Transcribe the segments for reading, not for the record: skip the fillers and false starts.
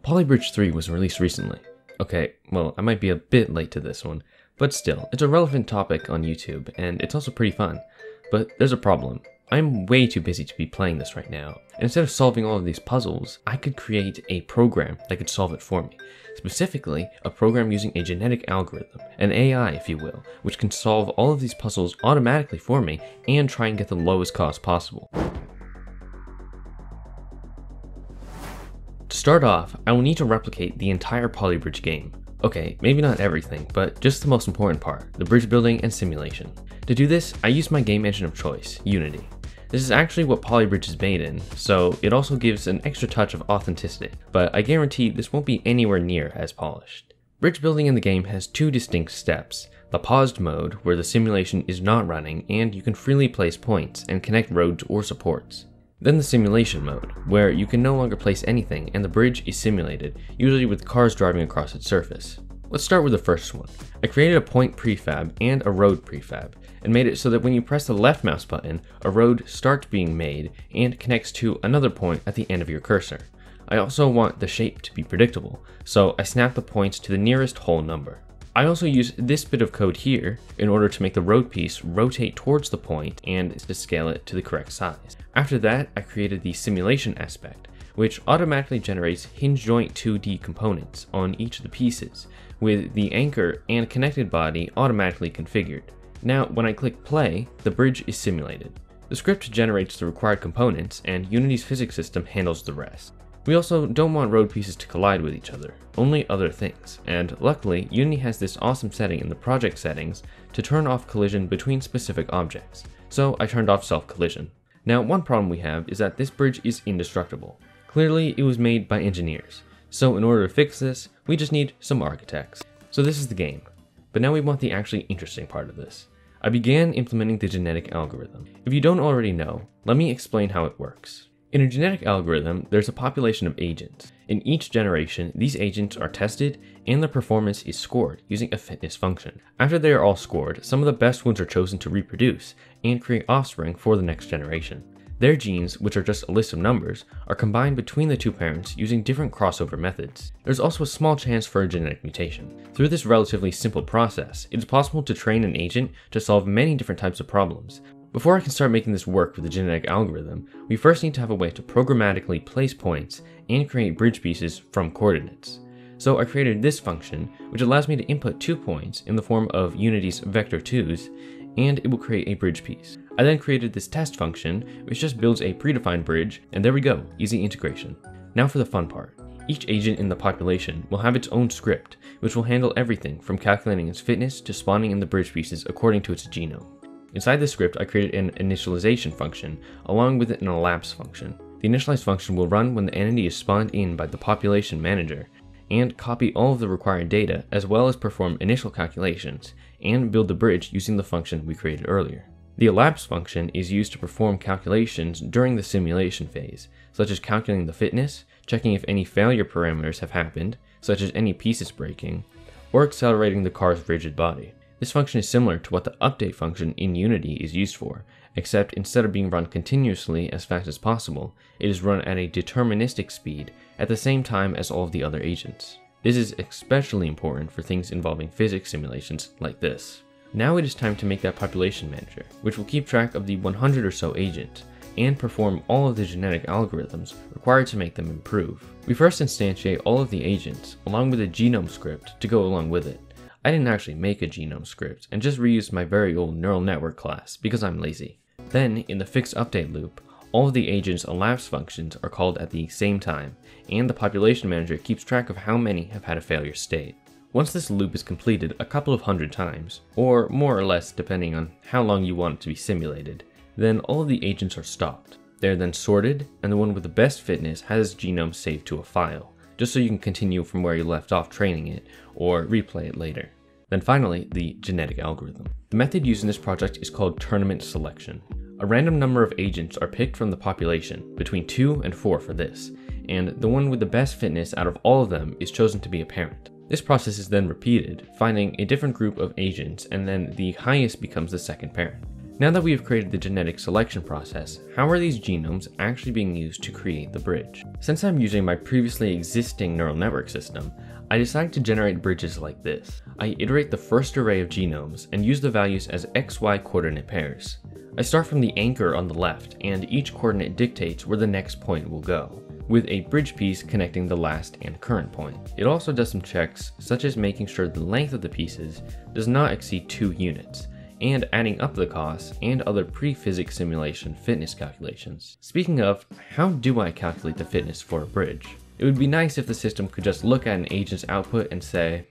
Polybridge 3 was released recently. Okay, well, I might be a bit late to this one, but still, it's a relevant topic on YouTube, and it's also pretty fun. But there's a problem. I'm way too busy to be playing this right now, and instead of solving all of these puzzles, I could create a program that could solve it for me. Specifically, a program using a genetic algorithm, an AI if you will, which can solve all of these puzzles automatically for me and try and get the lowest cost possible. To start off, I will need to replicate the entire Polybridge game. Okay, maybe not everything, but just the most important part, the bridge building and simulation. To do this, I used my game engine of choice, Unity. This is actually what Polybridge is made in, so it also gives an extra touch of authenticity, but I guarantee this won't be anywhere near as polished. Bridge building in the game has two distinct steps. The paused mode, where the simulation is not running and you can freely place points and connect roads or supports. Then the simulation mode, where you can no longer place anything and the bridge is simulated, usually with cars driving across its surface. Let's start with the first one. I created a point prefab and a road prefab, and made it so that when you press the left mouse button, a road starts being made and connects to another point at the end of your cursor. I also want the shape to be predictable, so I snap the points to the nearest whole number. I also use this bit of code here in order to make the road piece rotate towards the point and to scale it to the correct size. After that, I created the simulation aspect, which automatically generates hinge joint 2D components on each of the pieces, with the anchor and connected body automatically configured. Now, when I click play, the bridge is simulated. The script generates the required components, and Unity's physics system handles the rest. We also don't want road pieces to collide with each other, only other things, and luckily Unity has this awesome setting in the project settings to turn off collision between specific objects, so I turned off self-collision. Now, one problem we have is that this bridge is indestructible. Clearly, it was made by engineers, so in order to fix this, we just need some architects. So this is the game, but now we want the actually interesting part of this. I began implementing the genetic algorithm. If you don't already know, let me explain how it works. In a genetic algorithm, there's a population of agents. In each generation, these agents are tested and their performance is scored using a fitness function. After they are all scored, some of the best ones are chosen to reproduce and create offspring for the next generation. Their genes, which are just a list of numbers, are combined between the two parents using different crossover methods. There's also a small chance for a genetic mutation. Through this relatively simple process, it is possible to train an agent to solve many different types of problems. Before I can start making this work with the genetic algorithm, we first need to have a way to programmatically place points and create bridge pieces from coordinates. So I created this function, which allows me to input 2 points in the form of Unity's vector2s, and it will create a bridge piece. I then created this test function, which just builds a predefined bridge, and there we go, easy integration. Now for the fun part. Each agent in the population will have its own script, which will handle everything from calculating its fitness to spawning in the bridge pieces according to its genome. Inside the script, I created an initialization function, along with an elapse function. The initialize function will run when the entity is spawned in by the population manager, and copy all of the required data, as well as perform initial calculations, and build the bridge using the function we created earlier. The elapse function is used to perform calculations during the simulation phase, such as calculating the fitness, checking if any failure parameters have happened, such as any pieces breaking, or accelerating the car's rigid body. This function is similar to what the update function in Unity is used for, except instead of being run continuously as fast as possible, it is run at a deterministic speed at the same time as all of the other agents. This is especially important for things involving physics simulations like this. Now it is time to make that population manager, which will keep track of the 100 or so agents, and perform all of the genetic algorithms required to make them improve. We first instantiate all of the agents, along with a genome script to go along with it. I didn't actually make a genome script, and just reused my very old neural network class because I'm lazy. Then, in the fixed update loop, all of the agents' elapse functions are called at the same time, and the population manager keeps track of how many have had a failure state. Once this loop is completed a couple of hundred times, or more or less depending on how long you want it to be simulated, then all of the agents are stopped. They are then sorted, and the one with the best fitness has its genome saved to a file, just so you can continue from where you left off training it, or replay it later. Then finally, the genetic algorithm. The method used in this project is called tournament selection. A random number of agents are picked from the population, between 2 and 4 for this, and the one with the best fitness out of all of them is chosen to be a parent. This process is then repeated, finding a different group of agents, and then the highest becomes the second parent. Now that we have created the genetic selection process, how are these genomes actually being used to create the bridge? Since I'm using my previously existing neural network system, I decided to generate bridges like this. I iterate the first array of genomes and use the values as XY coordinate pairs. I start from the anchor on the left, and each coordinate dictates where the next point will go, with a bridge piece connecting the last and current point. It also does some checks, such as making sure the length of the pieces does not exceed 2 units, and adding up the costs and other pre-physics simulation fitness calculations. Speaking of, how do I calculate the fitness for a bridge? It would be nice if the system could just look at an agent's output and say,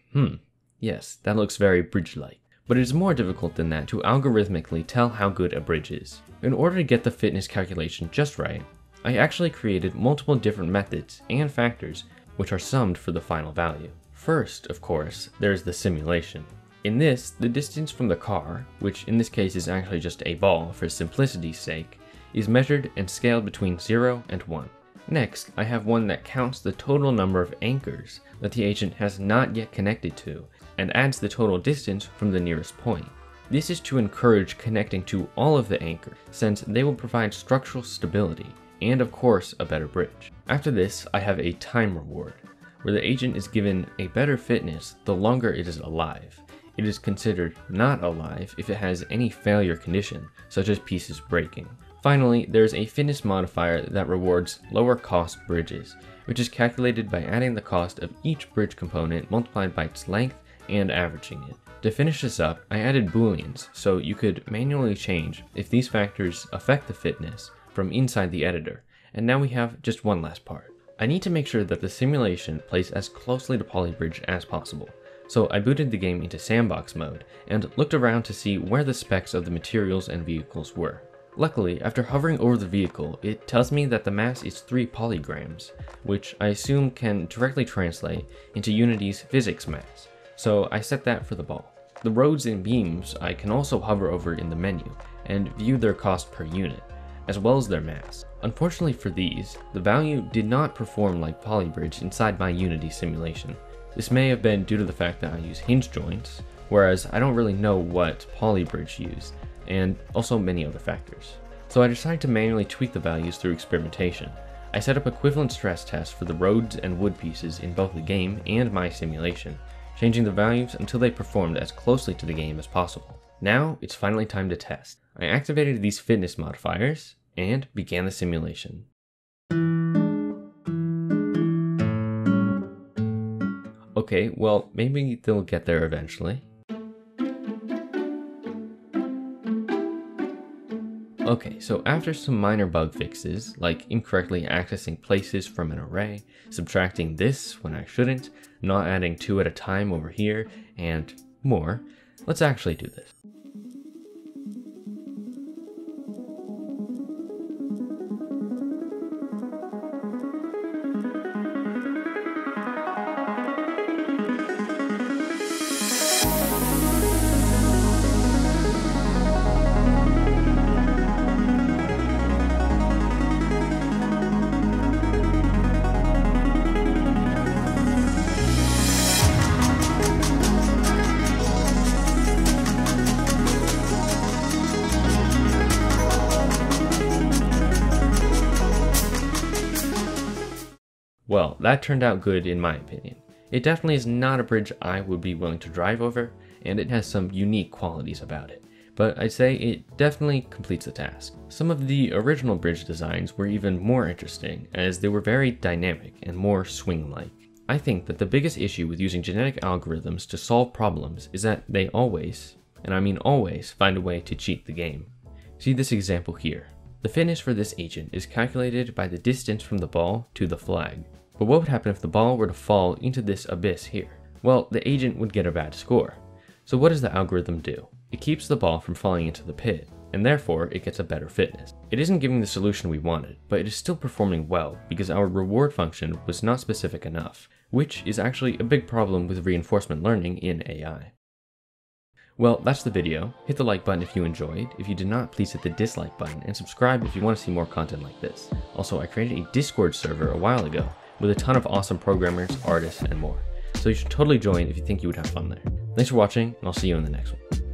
yes, that looks very bridge-like. But it is more difficult than that to algorithmically tell how good a bridge is. In order to get the fitness calculation just right, I actually created multiple different methods and factors which are summed for the final value. First, of course, there's the simulation. In this, the distance from the car, which in this case is actually just a ball for simplicity's sake, is measured and scaled between 0 and 1. Next, I have one that counts the total number of anchors that the agent has not yet connected to, and adds the total distance from the nearest point. This is to encourage connecting to all of the anchors, since they will provide structural stability, and of course a better bridge. After this, I have a time reward, where the agent is given a better fitness the longer it is alive. It is considered not alive if it has any failure condition, such as pieces breaking. Finally, there is a fitness modifier that rewards lower cost bridges, which is calculated by adding the cost of each bridge component multiplied by its length and averaging it. To finish this up, I added booleans so you could manually change if these factors affect the fitness from inside the editor. And now we have just one last part. I need to make sure that the simulation plays as closely to Polybridge as possible. So I booted the game into sandbox mode and looked around to see where the specs of the materials and vehicles were. Luckily, after hovering over the vehicle, it tells me that the mass is 3 polygrams, which I assume can directly translate into Unity's physics mass. So I set that for the ball. The roads and beams I can also hover over in the menu and view their cost per unit, as well as their mass. Unfortunately for these, the value did not perform like Polybridge inside my Unity simulation. This may have been due to the fact that I use hinge joints, whereas I don't really know what Polybridge used, and also many other factors. So I decided to manually tweak the values through experimentation. I set up equivalent stress tests for the roads and wood pieces in both the game and my simulation, changing the values until they performed as closely to the game as possible. Now it's finally time to test. I activated these fitness modifiers and began the simulation. Okay, well, maybe they'll get there eventually. Okay, so after some minor bug fixes, like incorrectly accessing places from an array, subtracting this when I shouldn't, not adding 2 at a time over here, and more, let's actually do this. Well, that turned out good in my opinion. It definitely is not a bridge I would be willing to drive over, and it has some unique qualities about it, but I'd say it definitely completes the task. Some of the original bridge designs were even more interesting, as they were very dynamic and more swing-like. I think that the biggest issue with using genetic algorithms to solve problems is that they always, and I mean always, find a way to cheat the game. See this example here. The fitness for this agent is calculated by the distance from the ball to the flag. But what would happen if the ball were to fall into this abyss here? Well, the agent would get a bad score. So what does the algorithm do? It keeps the ball from falling into the pit, and therefore it gets a better fitness. It isn't giving the solution we wanted, but it is still performing well because our reward function was not specific enough, which is actually a big problem with reinforcement learning in AI. Well, that's the video. Hit the like button if you enjoyed. If you did not, please hit the dislike button and subscribe if you want to see more content like this. Also, I created a Discord server a while ago with a ton of awesome programmers, artists, and more. So you should totally join if you think you would have fun there. Thanks for watching, and I'll see you in the next one.